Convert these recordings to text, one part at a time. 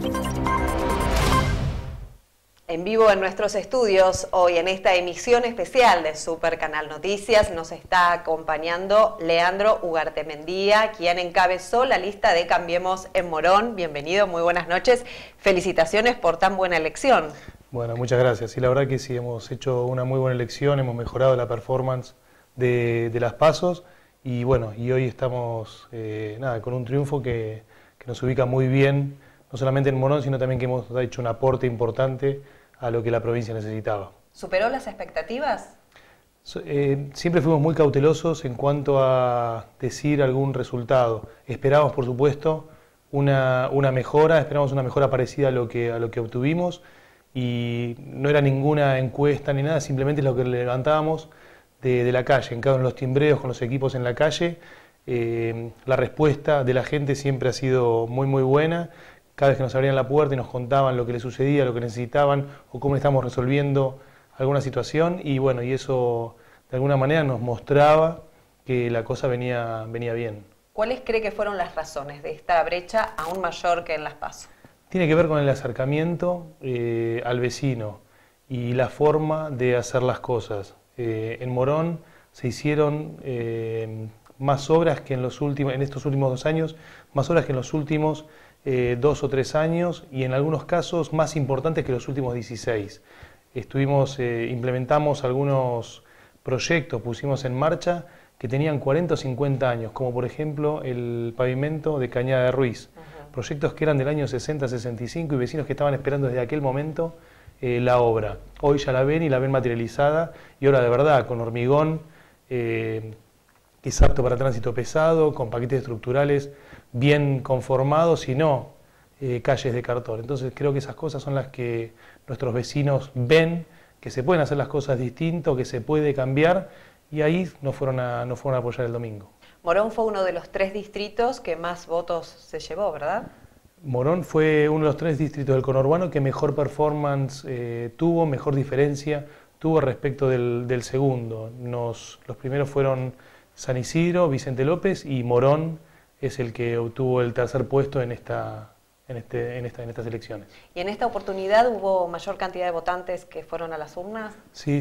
En vivo en nuestros estudios, hoy en esta emisión especial de Super Canal Noticias, nos está acompañando Leandro Ugartemendía, quien encabezó la lista de Cambiemos en Morón. Bienvenido, muy buenas noches. Felicitaciones por tan buena elección. Bueno, muchas gracias. Y la verdad que sí, hemos hecho una muy buena elección, hemos mejorado la performance de las PASOs y bueno, y hoy estamos con un triunfo que nos ubica muy bien, no solamente en Morón, sino también que hemos hecho un aporte importante a lo que la provincia necesitaba. ¿Superó las expectativas? Siempre fuimos muy cautelosos en cuanto a decir algún resultado. Esperábamos, por supuesto, una mejora, esperábamos una mejora parecida a lo que obtuvimos y no era ninguna encuesta ni nada, simplemente es lo que levantábamos de la calle, en cada uno de los timbreos con los equipos en la calle. La respuesta de la gente siempre ha sido muy buena. Cada vez que nos abrían la puerta y nos contaban lo que les sucedía, lo que necesitaban o cómo estamos resolviendo alguna situación y bueno, y eso de alguna manera nos mostraba que la cosa venía bien. ¿Cuáles cree que fueron las razones de esta brecha aún mayor que en las PASO? Tiene que ver con el acercamiento al vecino y la forma de hacer las cosas. En Morón se hicieron más obras que en estos últimos 2 años, más obras que en los últimos 2 o 3 años y en algunos casos más importantes que los últimos 16. Implementamos algunos proyectos, pusimos en marcha que tenían 40 o 50 años, como por ejemplo el pavimento de Cañada de Ruiz. Proyectos que eran del año 60-65 y vecinos que estaban esperando desde aquel momento la obra. Hoy ya la ven y la ven materializada y ahora de verdad con hormigón que es apto para tránsito pesado, con paquetes estructurales bien conformados y no calles de cartón. Entonces creo que esas cosas son las que nuestros vecinos ven, que se pueden hacer las cosas distinto, que se puede cambiar y ahí nos fueron a apoyar el domingo. Morón fue uno de los 3 distritos que más votos se llevó, ¿verdad? Morón fue uno de los 3 distritos del conurbano que mejor performance tuvo, mejor diferencia tuvo respecto del segundo. Los primeros fueron San Isidro, Vicente López y Morón es el que obtuvo el 3er puesto en estas elecciones. ¿Y en esta oportunidad hubo mayor cantidad de votantes que fueron a las urnas? Sí,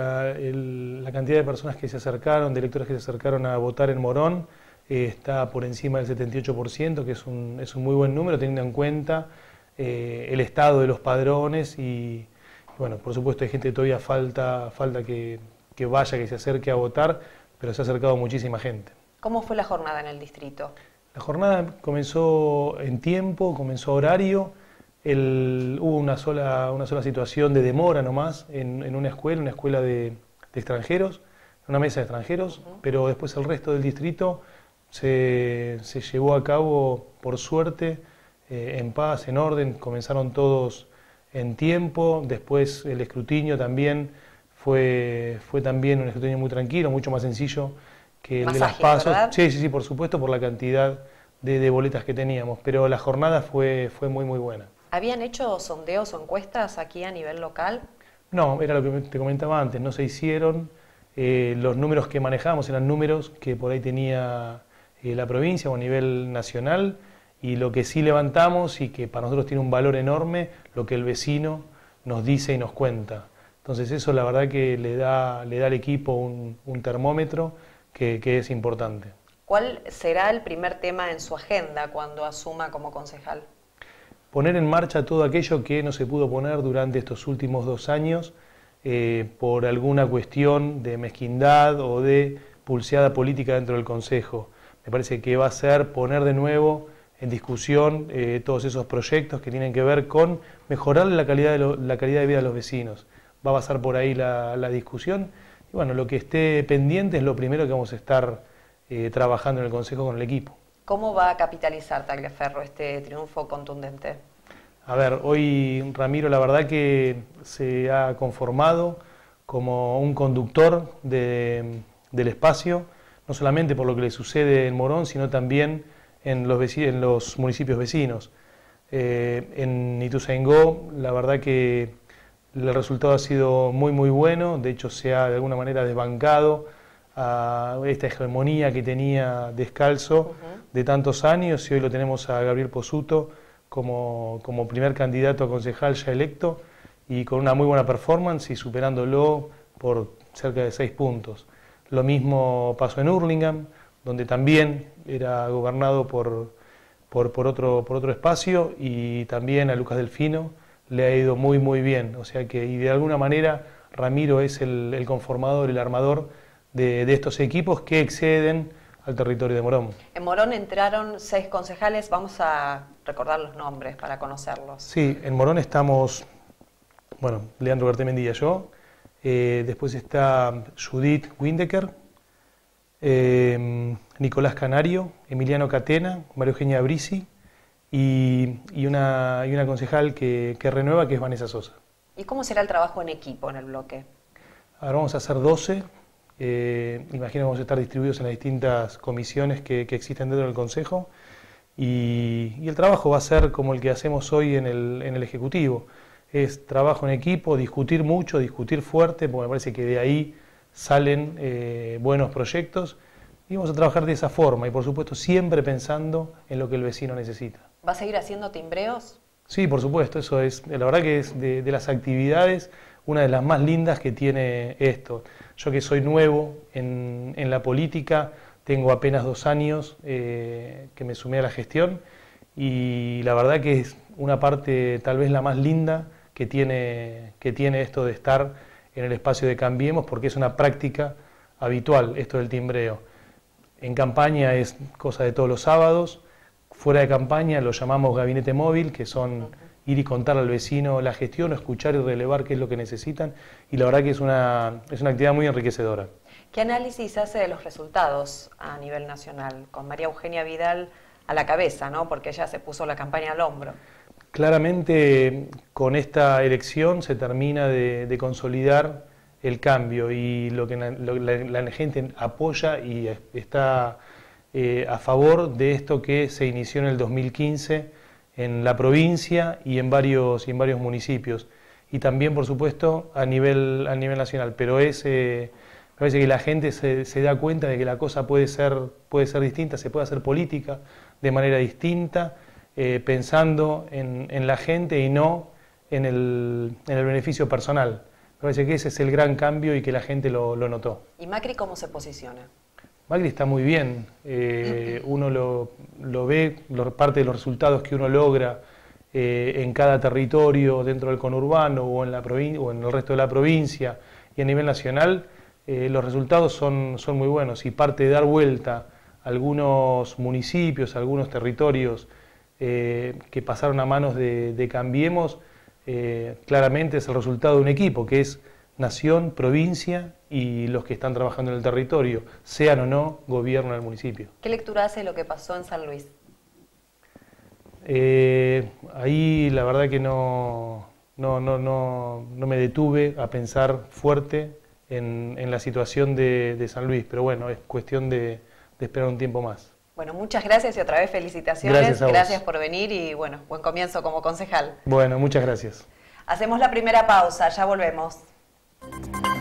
la cantidad de personas que se acercaron, de electores que se acercaron a votar en Morón está por encima del 78%, que es un muy buen número teniendo en cuenta el estado de los padrones y bueno, por supuesto hay gente que todavía falta que vaya, que se acerque a votar, pero se ha acercado muchísima gente. ¿Cómo fue la jornada en el distrito? La jornada comenzó en tiempo, comenzó a horario, hubo una sola situación de demora nomás en una escuela de extranjeros, una mesa de extranjeros, pero después el resto del distrito se llevó a cabo, por suerte, en paz, en orden, comenzaron todos en tiempo, después el escrutinio también fue también un escrutinio muy tranquilo, mucho más sencillo que el de las PASO. Sí, por supuesto, por la cantidad de boletas que teníamos, pero la jornada fue muy buena. ¿Habían hecho sondeos o encuestas aquí a nivel local? No, era lo que te comentaba antes, no se hicieron. Los números que manejábamos eran números que por ahí tenía la provincia o a nivel nacional y lo que sí levantamos y que para nosotros tiene un valor enorme, lo que el vecino nos dice y nos cuenta. Entonces eso la verdad que le da al equipo un termómetro que es importante. ¿Cuál será el primer tema en su agenda cuando asuma como concejal? Poner en marcha todo aquello que no se pudo poner durante estos últimos 2 años por alguna cuestión de mezquindad o de pulseada política dentro del Consejo. Me parece que va a ser poner de nuevo en discusión todos esos proyectos que tienen que ver con mejorar la calidad de vida de los vecinos. Va a pasar por ahí la discusión. Y bueno, lo que esté pendiente es lo primero que vamos a estar trabajando en el Consejo con el equipo. ¿Cómo va a capitalizar Tagliaferro este triunfo contundente? A ver, hoy Ramiro la verdad que se ha conformado como un conductor del espacio, no solamente por lo que le sucede en Morón, sino también en los municipios vecinos. En Ituzaingó la verdad que el resultado ha sido muy bueno, de hecho se ha de alguna manera desbancado a esta hegemonía que tenía Descalzo de tantos años y hoy lo tenemos a Gabriel Posuto como primer candidato a concejal ya electo y con una muy buena performance y superándolo por cerca de 6 puntos. Lo mismo pasó en Hurlingham, donde también era gobernado por otro espacio, y también a Lucas Delfino le ha ido muy bien. O sea que, y de alguna manera, Ramiro es el conformador, el armador de estos equipos que exceden al territorio de Morón. En Morón entraron 6 concejales, vamos a recordar los nombres para conocerlos. Sí, en Morón estamos, bueno, Leandro Ugartemendia y yo, después está Judith Windecker, Nicolás Canario, Emiliano Catena, María Eugenia Brisi y una concejal que renueva, que es Vanessa Sosa. ¿Y cómo será el trabajo en equipo en el bloque? Ahora vamos a hacer 12, imagino que vamos a estar distribuidos en las distintas comisiones que existen dentro del Consejo, y el trabajo va a ser como el que hacemos hoy en el Ejecutivo. Es trabajo en equipo, discutir mucho, discutir fuerte, porque me parece que de ahí salen buenos proyectos, y vamos a trabajar de esa forma, y por supuesto siempre pensando en lo que el vecino necesita. ¿Va a seguir haciendo timbreos? Sí, por supuesto, eso es, la verdad que es de las actividades una de las más lindas que tiene esto. Yo, que soy nuevo en la política, tengo apenas 2 años que me sumé a la gestión, y la verdad que es una parte tal vez la más linda que tiene esto de estar en el espacio de Cambiemos, porque es una práctica habitual esto del timbreo. En campaña es cosa de todos los sábados, fuera de campaña lo llamamos gabinete móvil, que son ir y contar al vecino la gestión, escuchar y relevar qué es lo que necesitan, y la verdad que es una actividad muy enriquecedora. ¿Qué análisis hace de los resultados a nivel nacional, con María Eugenia Vidal a la cabeza, ¿no? Porque ella se puso la campaña al hombro? Claramente, con esta elección se termina de consolidar el cambio, y lo que la gente apoya y está a favor de esto que se inició en el 2015 en la provincia y en varios municipios, y también, por supuesto, a nivel nacional. Pero me parece que la gente se da cuenta de que la cosa puede ser distinta, se puede hacer política de manera distinta, pensando en la gente y no en el beneficio personal. Me parece que ese es el gran cambio y que la gente lo notó. ¿Y Macri cómo se posiciona? Macri está muy bien, uno lo ve, parte de los resultados que uno logra en cada territorio dentro del conurbano o en el resto de la provincia, y a nivel nacional los resultados son muy buenos, y parte de dar vuelta a algunos municipios, a algunos territorios que pasaron a manos de Cambiemos, claramente es el resultado de un equipo que es nación, provincia y los que están trabajando en el territorio, sean o no gobierno del municipio. ¿Qué lectura hace de lo que pasó en San Luis? Ahí la verdad que no me detuve a pensar fuerte en la situación de San Luis, pero bueno, es cuestión de esperar un tiempo más. Bueno, muchas gracias y otra vez felicitaciones. Gracias por venir y bueno, buen comienzo como concejal. Bueno, muchas gracias. Hacemos la primera pausa, ya volvemos.